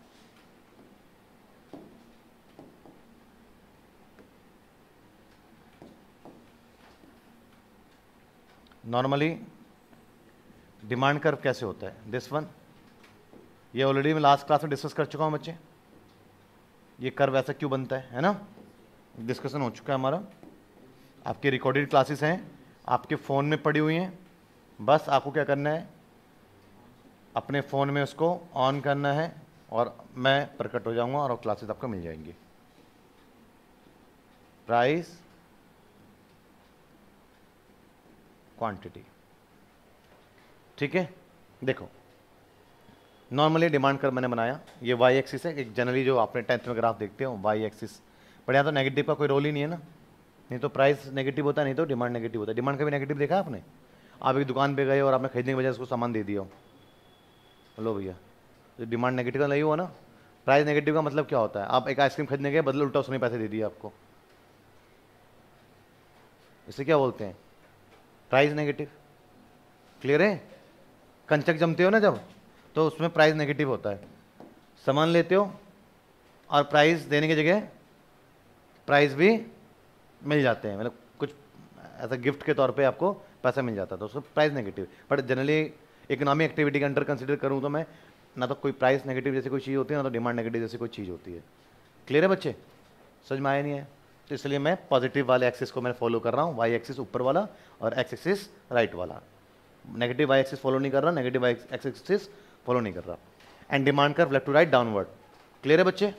नॉर्मली डिमांड कर्व कैसे होता है, दिस वन, ये ऑलरेडी मैं लास्ट क्लास में डिस्कस कर चुका हूं बच्चे। ये कर्व ऐसा क्यों बनता है, है ना, डिस्कशन हो चुका है हमारा। आपके रिकॉर्डेड क्लासेस हैं, आपके फ़ोन में पड़ी हुई हैं, बस आपको क्या करना है, अपने फ़ोन में उसको ऑन करना है और मैं प्रकट हो जाऊंगा और क्लासेस आपको मिल जाएंगी। प्राइस क्वांटिटी, ठीक है। देखो नॉर्मली डिमांड कर्व मैंने बनाया, ये वाई एक्सिस है, एक जनरली जो आपने टेंथ में ग्राफ देखते हो वाई एक्सिस, पर यहाँ तो नेगेटिव का कोई रोल ही नहीं है ना, नहीं तो प्राइस नेगेटिव होता है, नहीं तो डिमांड नेगेटिव होता है। डिमांड का भी नेगेटिव देखा आपने, आप एक दुकान पे गए और आपने खरीदने की वजह से उसको सामान दे दिया, लो भैया, तो डिमांड नेगेटिव का नहीं हुआ ना। प्राइस नेगेटिव का मतलब क्या होता है, आप एक आइसक्रीम खरीदने गए, बदले उल्टा उसने पैसे दे दिए आपको, इसे क्या बोलते हैं, प्राइस नेगेटिव। क्लियर है, कंचक जमते हो ना जब, तो उसमें प्राइस नेगेटिव होता है। सामान लेते हो और प्राइस देने की जगह प्राइस भी मिल जाते हैं, मतलब कुछ ऐसा गिफ्ट के तौर पे आपको पैसा मिल जाता है, तो उसको price negative. But generally economic activity के अंडर कंसीडर करूँ तो मैं ना तो कोई प्राइस नेगेटिव जैसी कोई चीज़ होती है, ना तो डिमांड नेगेटिव जैसी कोई चीज़ होती है। क्लियर है बच्चे, समझ में आया नहीं है, तो इसलिए मैं पॉजिटिव वाले एक्सिस को मैं फॉलो कर रहा हूँ, वाई एक्सिस ऊपर वाला और एक्स एक्सिस राइट वाला। नेगेटिव वाई एक्सिस फॉलो नहीं कर रहा, negative Y X axis follow नहीं कर रहा। And demand curve left to right downward. Clear है बच्चे।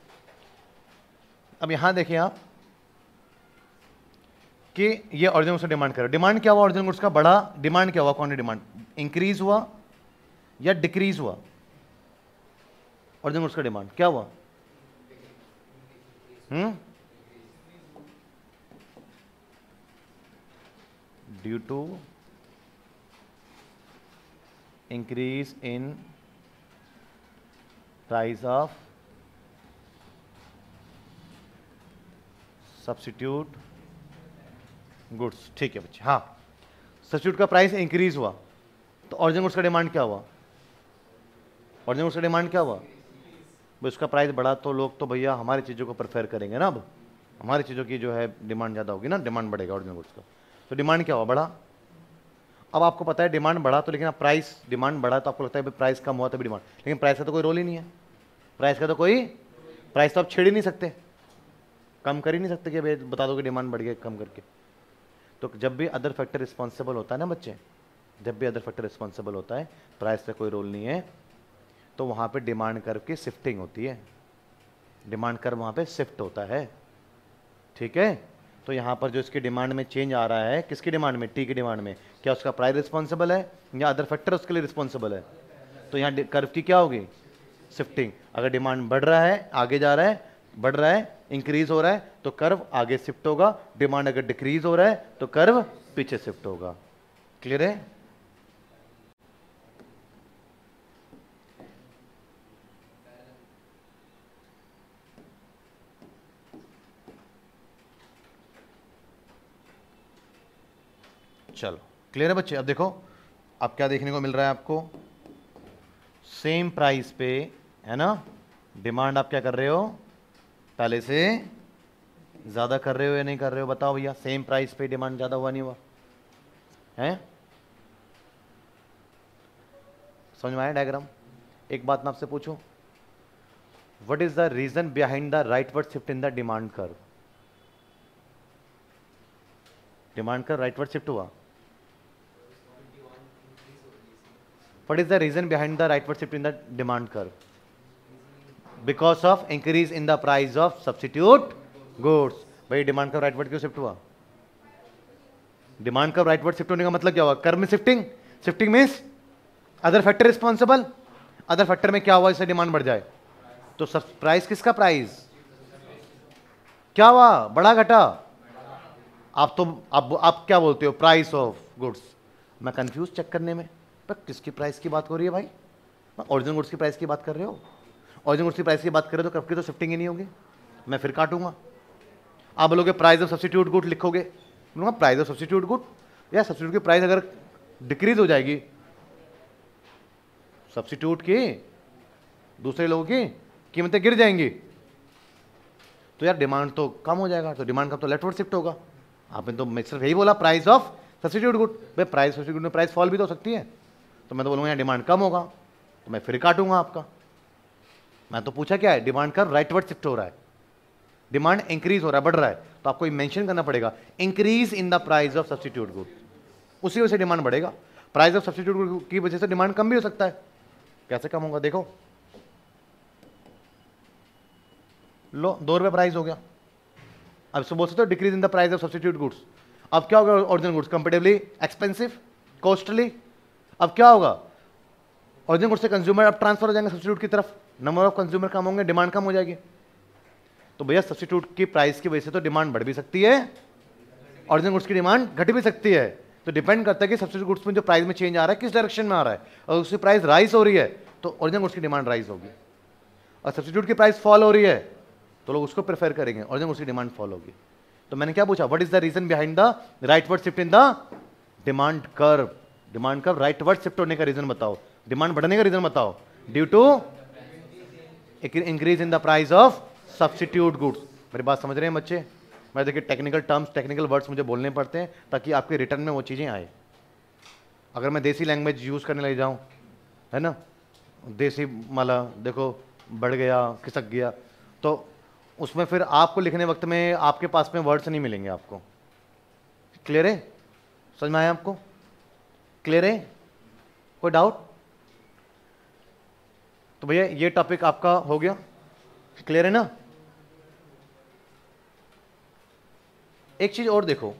अब यहां देखिए आप कि ये ओरिजिनल गुड्स का डिमांड कर, डिमांड क्या हुआ ओरिजिनल गुड्स का, बड़ा डिमांड क्या हुआ, क्वांटिटी डिमांड इंक्रीज हुआ या डिक्रीज हुआ, ओरिजिनल गुड्स का डिमांड क्या हुआ, hmm due to increase in price of substitute goods. ठीक है बच्चे, हाँ सब्स्टिट्यूट का प्राइस इंक्रीज हुआ तो ओरिजिनल गुड्स का डिमांड क्या हुआ, ओरिजिनल गुड्स का डिमांड क्या हुआ, भाई उसका प्राइस बढ़ा तो लोग तो भैया हमारी चीज़ों को प्रेफर करेंगे ना, अब हमारी चीज़ों की जो है डिमांड ज़्यादा होगी ना, डिमांड बढ़ेगा ओरिजिनल गुड्स का, तो डिमांड क्या हुआ, बढ़ा। अब आपको पता है डिमांड बढ़ा तो, लेकिन अब प्राइस, डिमांड बढ़ा तो आपको लगता है प्राइस कम हुआ तभी डिमांड, लेकिन प्राइस का तो कोई रोल ही नहीं है, प्राइस का तो कोई, प्राइस तो आप छेड़ ही नहीं सकते, कम कर ही नहीं सकते कि भाई बता दो कि डिमांड बढ़ गई कम करके। तो जब भी अदर फैक्टर रिस्पॉन्सिबल होता है ना बच्चे, जब भी अदर फैक्टर रिस्पॉन्सिबल होता है, प्राइस का कोई रोल नहीं है, तो वहाँ पे डिमांड कर्व की शिफ्टिंग होती है, डिमांड कर्व वहाँ पे शिफ्ट होता है, ठीक है। तो यहाँ पर जो इसकी डिमांड में चेंज आ रहा है, किसकी डिमांड में, टी की डिमांड में, क्या उसका प्राइस रिस्पॉन्सिबल है या अदर फैक्टर उसके लिए रिस्पॉन्सिबल है, तो यहाँ कर्व की क्या होगी, शिफ्टिंग। अगर डिमांड बढ़ रहा है, आगे जा रहा है, बढ़ रहा है, इंक्रीज हो रहा है, तो कर्व आगे शिफ्ट होगा, डिमांड अगर डिक्रीज हो रहा है तो कर्व पीछे शिफ्ट होगा। क्लियर है। चलो क्लियर है बच्चे। अब देखो अब क्या देखने को मिल रहा है आपको, सेम प्राइस पे है ना, डिमांड आप क्या कर रहे हो, पहले से ज्यादा कर रहे हो या नहीं कर रहे हो, बताओ भैया। सेम प्राइस पे डिमांड ज्यादा हुआ नहीं हुआ है? समझ में आया डायग्राम? एक बात मैं आपसे पूछूं, what is the reason behind the rightward shift in the demand curve? Demand curve rightward shift हुआ, what is the reason behind the rightward shift in the demand curve? Because of increase in the price of substitute goods. भाई demand curve rightward क्यों shift हुआ? Demand curve rightward shift होने का मतलब क्या हुआ? Curve में shifting, shifting means other factor responsible, other factor में क्या हुआ इससे डिमांड बढ़ जाए? तो सब प्राइस किसका, प्राइस क्या हुआ, बढ़ा घटा? आप तो आप आप क्या बोलते हो, प्राइस ऑफ गुड्स। मैं कंफ्यूज चेक करने में, पर किसकी प्राइस की बात हो रही है भाई? ओरिजिनल गुड्स की प्राइस की बात कर रहे हो? ओरिजिनल गुड्स की प्राइस की बात कर रहे हो तो कर्व की तो शिफ्टिंग ही नहीं होगी, मैं फिर काटूंगा। आप बोलोगे प्राइस ऑफ सब्स्टिट्यूट गुड लिखोगे, बोलूंगा प्राइस ऑफ सब्स्टिट्यूट गुड, या सब्स्टिट्यूट की प्राइस अगर डिक्रीज हो जाएगी, सब्स्टिट्यूट की दूसरे लोगों की कीमतें गिर जाएंगी, तो यार डिमांड तो कम हो जाएगा, तो डिमांड कम तो लेफ्टवर्ड शिफ्ट होगा। आपने तो मैं सिर्फ यही बोला प्राइस ऑफ सब्स्टिट्यूट गुड, भाई प्राइस सब्स्टिट्यूट में प्राइस फॉल भी तो हो सकती है, तो मैं तो बोलूंगा यार डिमांड कम होगा, तो मैं फिर काटूंगा आपका। मैं तो पूछा क्या है, डिमांड का राइटवर्ड शिफ्ट हो रहा है, डिमांड इंक्रीज हो रहा है, बढ़ रहा है, तो आपको मेंशन करना पड़ेगा increase in the price of substitute good, उसी वजह से डिमांड बढ़ेगा। प्राइस ऑफ सब्स्टिट्यूट गुड की वजह से डिमांड कम भी हो सकता है। कैसे कम होगा देखो, लो दो रुपए प्राइस हो गया, अब इसको बोल सकते हो decrease in the price of substitute goods. अब क्या होगा, original goods comparatively expensive, costly. अब क्या होगा, ओरिजिनल गुड्स से कंज्यूमर अब ट्रांसफर हो जाएंगे सब्स्टिट्यूट की तरफ, नंबर ऑफ कंज्यूमर कम होंगे, डिमांड कम हो जाएगी। तो भैया सब्स्टिट्यूट की प्राइस की वजह से तो डिमांड बढ़ भी सकती है, ओरिजिनल गुड्स की डिमांड घट भी सकती है। तो डिपेंड करता है कि सब्स्टिट्यूट गुड्स में जो प्राइस में चेंज आ रहा है किस डायरेक्शन में आ रहा है। और उसकी प्राइस राइज हो रही है तो ओरिजिनल गुड्स की डिमांड राइज होगी, और सब्स्टिट्यूट की प्राइस फॉल हो रही है तो लोग उसको प्रेफर करेंगे, ओरिजिनल गुड्स की डिमांड फॉल होगी। तो मैंने क्या पूछा, what is the reason behind the rightward shift in the demand curve? Demand curve rightward shift होने का रीजन बताओ, डिमांड बढ़ने का रीजन बताओ। Due to increase in the price of substitute goods. मेरी बात समझ रहे हैं बच्चे? मैं देखिए टेक्निकल टर्म्स, टेक्निकल वर्ड्स मुझे बोलने पड़ते हैं ताकि आपके रिटर्न में वो चीज़ें आए। अगर मैं देसी लैंग्वेज यूज़ करने लग जाऊँ, है ना, देसी माला देखो बढ़ गया, खिसक गया, तो उसमें फिर आपको लिखने वक्त में आपके पास में वर्ड्स नहीं मिलेंगे आपको। क्लियर है? समझ में आया आपको? क्लियर है? कोई डाउट? तो भैया ये टॉपिक आपका हो गया, क्लियर है ना? एक चीज और देखो,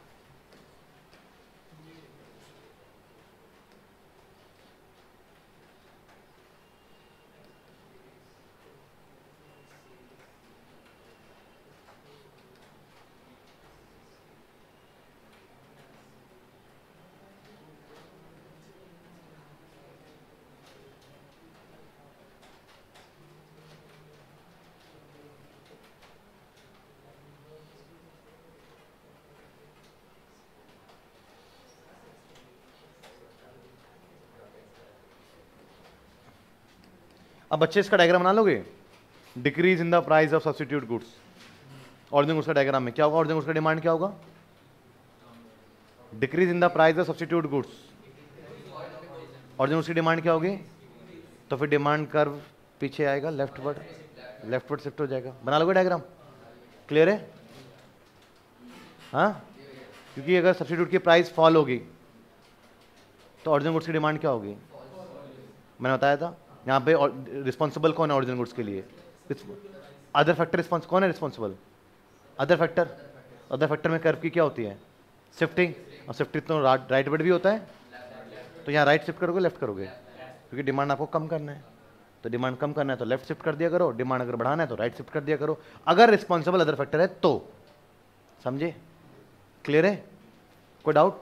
अब बच्चे इसका डायग्राम बना लोगे, decrease in the price of substitute goods. Original goods का डायग्राम में क्या होगा, ओरिजिनल गुड्स का डिमांड क्या होगा, decrease in the price of substitute goods. Original goods की डिमांड क्या होगी, तो फिर डिमांड कर्व पीछे आएगा, लेफ्टवर्ड, लेफ्टवर्ड शिफ्ट हो जाएगा। बना लोगे डायग्राम? क्लियर है? हाँ, क्योंकि अगर सब्स्टिट्यूट की प्राइस फॉल होगी तो ओरिजिनल गुड्स की डिमांड क्या होगी, मैंने बताया था। यहाँ पे रिस्पॉन्सिबल कौन है ओरिजिनल गुड्स के लिए, अदर फैक्टर रिस्पॉन्स कौन है responsible, other factor. Other factor में कर्व की क्या होती है, शिफ्टिंग, और शिफ्टिंग तो राइट वर्ड भी होता है, तो यहाँ राइट शिफ्ट करोगे लेफ्ट करोगे, क्योंकि डिमांड आपको कम करना है, तो डिमांड कम करना है तो लेफ्ट शिफ्ट कर दिया करो, डिमांड अगर बढ़ाना है तो राइट शिफ्ट कर दिया करो, अगर रिस्पॉन्सिबल अदर फैक्टर है तो। समझे? क्लियर है? कोई डाउट?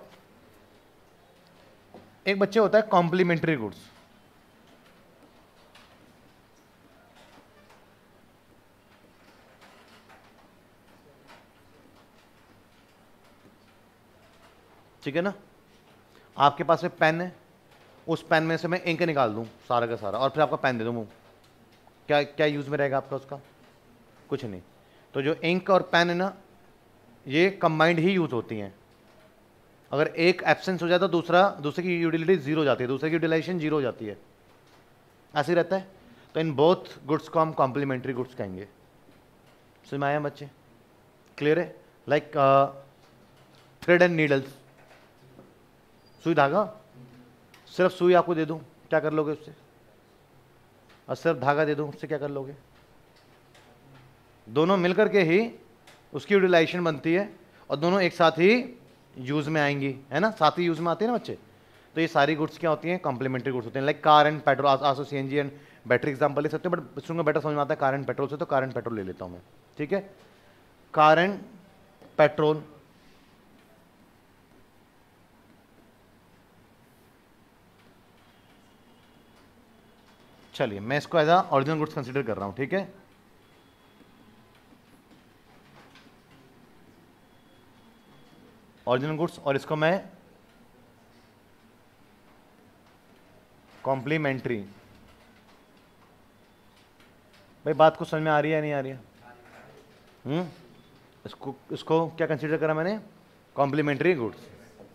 एक बच्चे होता है कॉम्प्लीमेंट्री गुड्स, ठीक है ना। आपके पास में पेन है, उस पेन में से मैं इंक निकाल दूं सारा का सारा और फिर आपका पेन दे दूं, क्या क्या यूज में रहेगा आपका उसका? कुछ नहीं। तो जो इंक और पेन है ना, ये कंबाइंड ही यूज होती हैं। अगर एक एब्सेंस हो जाए तो दूसरा दूसरे की यूटिलिटी जीरो हो जाती है, दूसरे की यूटिलाइजेशन जीरो हो जाती है, ऐसे ही रहता है। तो इन बोथ गुड्स को हम कॉम्प्लीमेंट्री गुड्स कहेंगे। समझ में आया बच्चे? क्लियर है? लाइक थ्रेड एंड नीडल्स, सुई धागा, सिर्फ सुई आपको दे दूं क्या कर लोगे उससे? और सिर्फ धागा दे दूं उससे क्या कर लोगे? दोनों मिलकर के ही उसकी यूटिलाइजेशन बनती है और दोनों एक साथ ही यूज में आएंगी, है ना, साथ ही यूज में आती है ना बच्चे। तो ये सारी गुड्स क्या होती हैं? कॉम्प्लीमेंट्री गुड्स होते हैं। Like car and petrol, also CNG and battery example ले सकते हैं, बट इसमें बेटर समझ में आता है कार एंड पेट्रोल से, तो कार एंड पेट्रोल ले लेता हूं मैं। ठीक है, कार एंड पेट्रोल चलिए मैं इसको as a original goods consider कर रहा हूं। ठीक है, ओरिजिनल गुड्स, और इसको मैं कॉम्प्लीमेंट्री। भाई बात को समझ में आ रही है नहीं आ रही है? हम्म इसको इसको क्या कंसीडर करा मैंने? Complementary goods.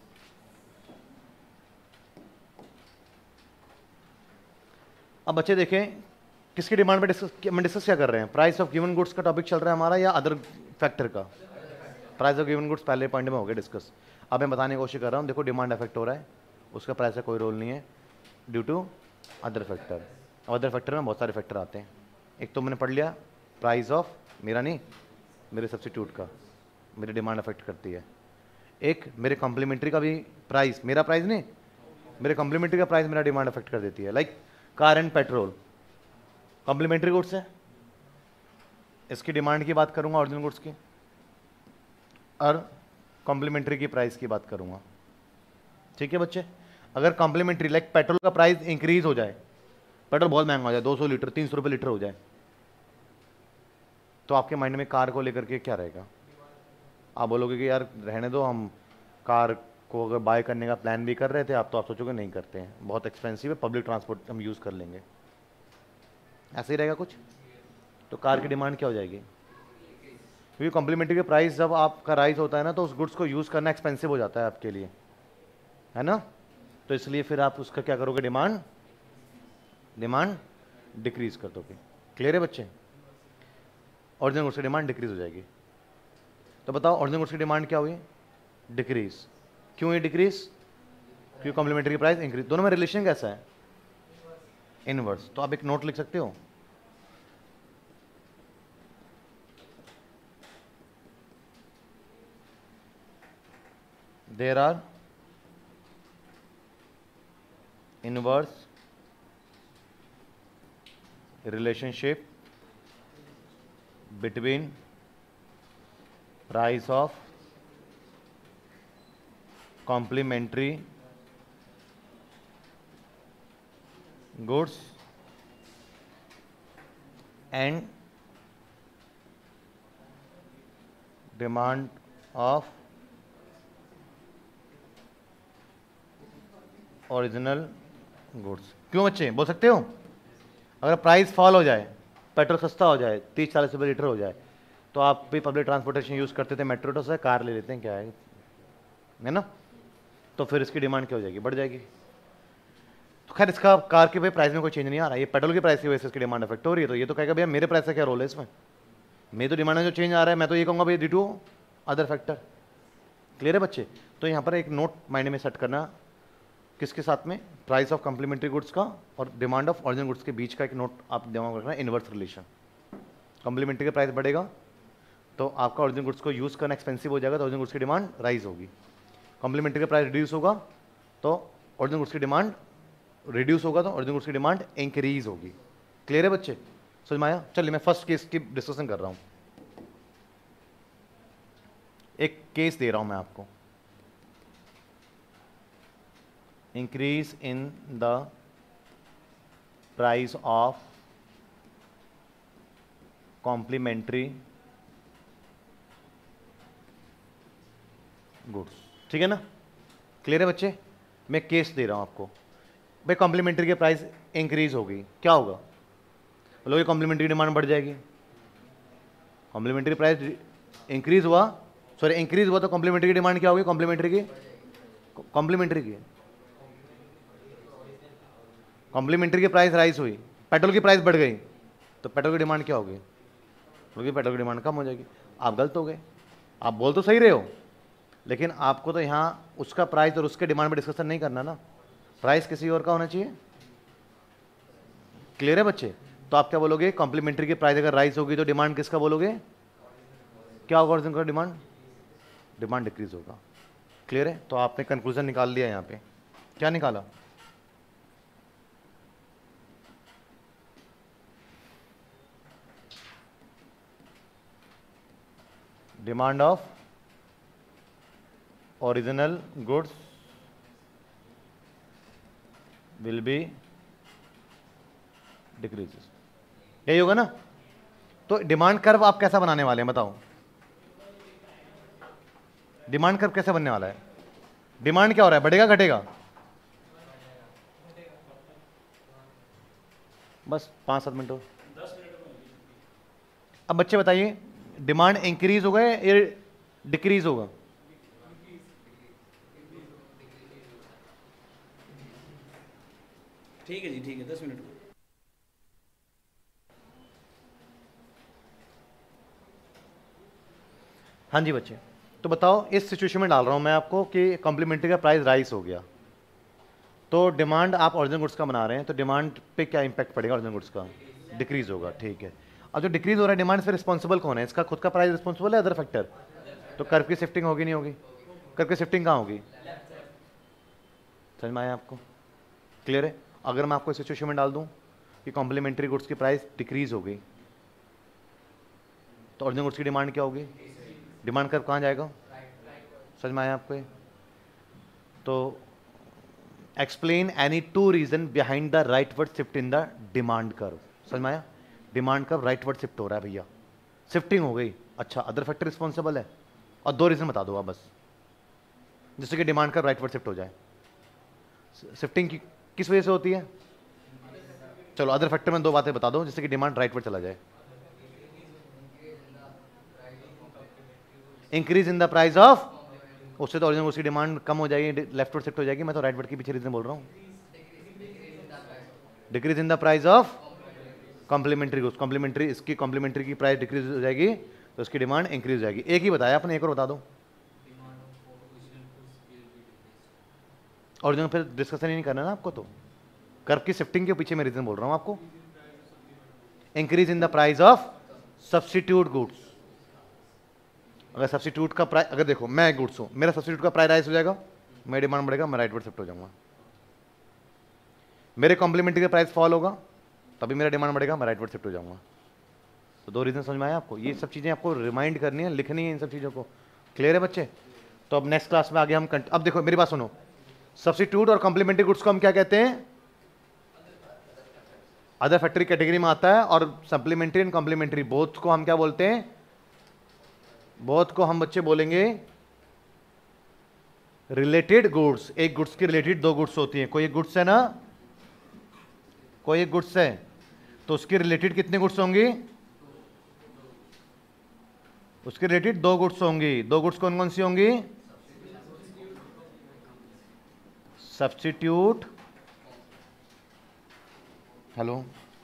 अब बच्चे देखें किसकी डिमांड पे डिस्कस मैं डिस्कस क्या कर रहे हैं? प्राइस ऑफ गिवन गुड्स का टॉपिक चल रहा है हमारा या अदर फैक्टर का? प्राइस ऑफ गिवन गुड्स पहले पॉइंट में हो गया डिस्कस। अब मैं बताने की कोशिश कर रहा हूँ, देखो डिमांड अफेक्ट हो रहा है, उसका प्राइस का कोई रोल नहीं है ड्यू टू अदर फैक्टर। अब अदर फैक्टर में बहुत सारे फैक्टर आते हैं। एक तो मैंने पढ़ लिया प्राइस ऑफ, मेरा नहीं, मेरे सब्स्टिट्यूट का, मेरी डिमांड अफेक्ट करती है। एक मेरे कॉम्प्लीमेंट्री का भी प्राइस, मेरा प्राइस नहीं, मेरे कॉम्प्लीमेंट्री का प्राइस मेरा डिमांड अफेक्ट कर देती है। Like car and petrol complementary goods है, इसकी डिमांड की बात करूंगा ओरिजिनल गुड्स की, और कॉम्प्लीमेंट्री की प्राइस की बात करूंगा। ठीक है बच्चे, अगर कॉम्प्लीमेंट्री लाइक पेट्रोल का प्राइस इंक्रीज हो जाए, पेट्रोल बहुत महंगा हो जाए, दो सौ लीटर तीन सौ रुपये लीटर हो जाए, तो आपके माइंड में कार को लेकर के क्या रहेगा? आप बोलोगे कि यार रहने दो, हम कार को अगर बाय करने का प्लान भी कर रहे थे, आप तो आप सोचोगे नहीं करते हैं, बहुत एक्सपेंसिव है, पब्लिक ट्रांसपोर्ट हम यूज़ कर लेंगे, ऐसे ही रहेगा कुछ। तो कार की डिमांड क्या हो जाएगी? क्योंकि कॉम्प्लीमेंट्री के प्राइस जब आपका राइज होता है ना, तो उस गुड्स को यूज़ करना एक्सपेंसिव हो जाता है आपके लिए, है ना। तो इसलिए फिर आप उसका क्या करोगे? डिमांड डिमांड डिक्रीज कर दोगे। क्लियर है बच्चे? ओरिजिनल गुड्स की डिमांड डिक्रीज हो जाएगी। तो बताओ ओरिजिनल गुड्स की डिमांड क्या हुई? डिक्रीज। क्यों ये डिक्रीज? क्योंकि कॉम्प्लीमेंट्री की प्राइस इंक्रीज। दोनों में रिलेशन कैसा है? इनवर्स। तो आप एक नोट लिख सकते हो, there are inverse relationship between price of complementary goods and demand of original goods. क्यों बच्चे बोल सकते हो? अगर प्राइस फॉल हो जाए, पेट्रोल सस्ता हो जाए, तीस चालीस रुपये लीटर हो जाए, तो आप भी पब्लिक ट्रांसपोर्टेशन यूज़ करते थे, मेट्रो तो से कार ले लेते हैं, क्या है है ना। तो फिर इसकी डिमांड क्या हो जाएगी? बढ़ जाएगी। तो खैर इसका कार के भाई प्राइस में कोई चेंज नहीं आ रहा है, ये पेट्रोल की प्राइस की वजह से इसकी डिमांड अफेक्ट हो रही है। तो ये तो कहेगा भैया मेरे प्राइस का क्या रोल है इसमें, मेरी तो डिमांड में जो चेंज आ रहा है, मैं तो ये कहूँगा भैया due to other factor. Clear है बच्चे? तो यहाँ पर एक नोट माइंड में सेट करना, किसके साथ में? प्राइस ऑफ कॉम्प्लीमेंट्री गुड्स का और डिमांड ऑफ ओरिजिनल गुड्स के बीच का एक नोट आप दिमाग में रखना, इनवर्स रिलेशन। कॉम्प्लीमेंट्री का प्राइस बढ़ेगा तो आपका ओरिजिनल गुड्स को यूज़ करना एक्सपेंसिव हो जाएगा, तो ओरिजिनल गुड्स की डिमांड राइज होगी। कॉम्प्लीमेंट्री का प्राइस रिड्यूस होगा तो ओरिजिनल गुड्स की डिमांड रिड्यूस होगा तो ओरिजिनल गुड्स की डिमांड इंक्रीज होगी। क्लियर है बच्चे? समझ में आया? चलिए मैं फर्स्ट केस की डिस्कशन कर रहा हूँ। एक केस दे रहा हूँ मैं आपको, increase in the price of complementary goods। ठीक है ना? क्लियर है बच्चे? मैं केस दे रहा हूँ आपको, भाई कॉम्प्लीमेंट्री के प्राइस इंक्रीज होगी, क्या होगा? बोलोगे कॉम्प्लीमेंट्री डिमांड बढ़ जाएगी। कॉम्प्लीमेंट्री प्राइस इंक्रीज हुआ, सॉरी इंक्रीज हुआ तो कॉम्प्लीमेंट्री की डिमांड क्या होगी? कॉम्प्लीमेंट्री की कॉम्प्लीमेंट्री की कॉम्प्लीमेंट्री की प्राइस राइज हुई, पेट्रोल की प्राइस बढ़ गई, तो पेट्रोल की डिमांड क्या होगी? क्योंकि पेट्रोल की डिमांड कम हो जाएगी। आप गलत हो गए, आप बोल तो सही रहे हो, लेकिन आपको तो यहाँ उसका प्राइस और उसके डिमांड पर डिस्कशन नहीं करना ना, प्राइस किसी और का होना चाहिए। क्लियर है बच्चे? तो आप क्या बोलोगे? कॉम्प्लीमेंट्री की प्राइस अगर राइज होगी तो डिमांड किसका बोलोगे? क्या होगा उनका डिमांड? डिमांड डिक्रीज होगा। क्लियर है? तो आपने कंक्लूजन निकाल लिया यहाँ पे, क्या निकाला? Demand of original goods will be decreases, यही होगा ना? तो डिमांड कर्व आप कैसा बनाने वाले हैं बताओ? डिमांड कर्व कैसे बनने वाला है? डिमांड क्या हो रहा है, बढ़ेगा घटेगा? बस पांच सात मिनट हो। अब बच्चे बताइए, डिमांड इंक्रीज होगा या डिक्रीज होगा? ठीक है जी, ठीक है, दस मिनट। हाँ जी बच्चे, तो बताओ इस सिचुएशन में डाल रहा हूं मैं आपको कि कॉम्प्लीमेंट्री का प्राइस राइज हो गया, तो डिमांड आप ओरिजिनल गुड्स का बना रहे हैं, तो डिमांड पे क्या इंपैक्ट पड़ेगा? ओरिजिनल गुड्स का डिक्रीज होगा, ठीक है। अब जो डिक्रीज हो रहा है डिमांड से रिस्पॉन्सिबल कौन है? इसका खुद का प्राइस रिस्पॉन्सिबल है, अदर फैक्टर? तो कर्व की शिफ्टिंग होगी नहीं होगी? कर्व की शिफ्टिंग कहाँ होगी? समझ में आया आपको? क्लियर है? अगर मैं आपको इस सिचुएशन में डाल दूं कि कॉम्प्लीमेंट्री गुड्स की प्राइस डिक्रीज हो गई, तो ओरिजिनल गुड्स की डिमांड क्या होगी? डिमांड कर्व कहाँ जाएगा? समझ में आया आपको? तो explain any two reason behind the rightward shift in the demand curve. समझ में आया? डिमांड कर्व राइटवर्ड शिफ्ट हो रहा है भैया, शिफ्टिंग हो गई, अच्छा अदर फैक्टर रिस्पॉन्सिबल है, और दो रीजन बता दो आप बस, जिससे कि डिमांड कर्व राइटवर्ड शिफ्ट हो जाए। शिफ्टिंग की किस वजह से होती है? चलो अदर फैक्टर में दो बातें बता दो जिससे कि डिमांड राइटवर्ड चला जाए। Increase in the price of, उससे तो ओरिजिनल उसकी डिमांड कम हो जाएगी, लेफ्टवर्ड शिफ्ट हो जाएगी। मैं तो राइटवर्ड के पीछे रीजन बोल रहा हूँ। Decrease in the price of complementary goods, complementary इसकी कॉम्प्लीमेंट्री की प्राइस डिक्रीज हो जाएगी तो उसकी डिमांड इंक्रीज हो जाएगी। एक ही बताया आपने, एक और बता दो। ओरिजिनल फिर डिस्कशन ही नहीं करना ना आपको, तो कर्व की शिफ्टिंग के पीछे मैं रीजन बोल रहा हूँ आपको। Increase in the price of substitute goods, अगर सब्स्टिट्यूट का प्राइस, अगर देखो मैं गुड्स हूं, मेरा सब्स्टिट्यूट का प्राइस राइज हो जाएगा, मेरी डिमांड बढ़ेगा, मैं राइटवर्ड शिफ्ट हो जाऊंगा। मेरे कॉम्प्लीमेंट्री का प्राइस फॉल होगा, तभी मेरा डिमांड बढ़ेगा, मैं राइटवर्ड शिफ्ट हो जाऊंगा। तो दो रीजन समझ में आया आपको? ये सब चीजें आपको रिमाइंड करनी है, लिखनी है इन सब चीजों को। क्लियर है बच्चे? तो अब नेक्स्ट क्लास में आगे हम कंट... अब देखो मेरी बात सुनो, सब्स्टिट्यूट और कॉम्प्लीमेंट्री गुड्स को हम क्या कहते हैं? अदर फैक्टरी कैटेगरी में आता है, और सप्लीमेंट्री एंड कॉम्प्लीमेंट्री बोथ को हम क्या बोलते हैं? बोथ को हम बच्चे बोलेंगे रिलेटेड गुड्स। एक गुड्स की रिलेटेड दो गुड्स होती हैं, कोई एक गुड्स है ना, कोई एक गुड्स है, तो उसके रिलेटेड कितने गुड्स होंगी? उसके रिलेटेड दो गुड्स होंगी। दो गुड्स कौन कौन सी होंगी? Substitute, hello,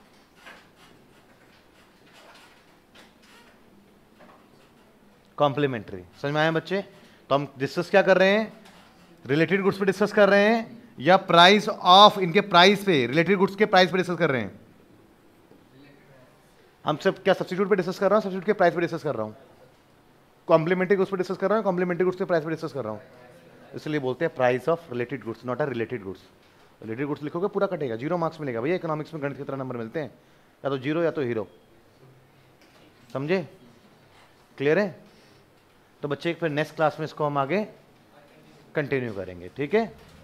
complementary. समझ में आया बच्चे? तो हम डिस्कस क्या कर रहे हैं? रिलेटेड गुड्स पे डिस्कस कर रहे हैं, या प्राइस ऑफ, इनके प्राइस पे, रिलेटेड गुड्स के प्राइस पे डिस्कस कर रहे हैं? हम सब क्या सब्स्टिट्यूट पे डिस्कस कर रहा हूं? सब्स्टिट्यूट के प्राइस पे डिस्कस कर रहा हूं। कॉम्प्लीमेंट्री गुड्स पे डिस्कस कर रहा हूं, कॉम्प्लीमेंट्री गुड्स के प्राइस पे डिस्कस कर रहा हूं। इसलिए बोलते हैं price of related goods, not a related goods. Related goods लिखोगे पूरा कटेगा, जीरो मार्क्स मिलेगा भैया। इकोनॉमिक्स में गणित की तरह नंबर मिलते हैं, या तो जीरो या तो हीरो। समझे? क्लियर है? तो बच्चे फिर नेक्स्ट क्लास में इसको हम आगे कंटिन्यू करेंगे, ठीक है?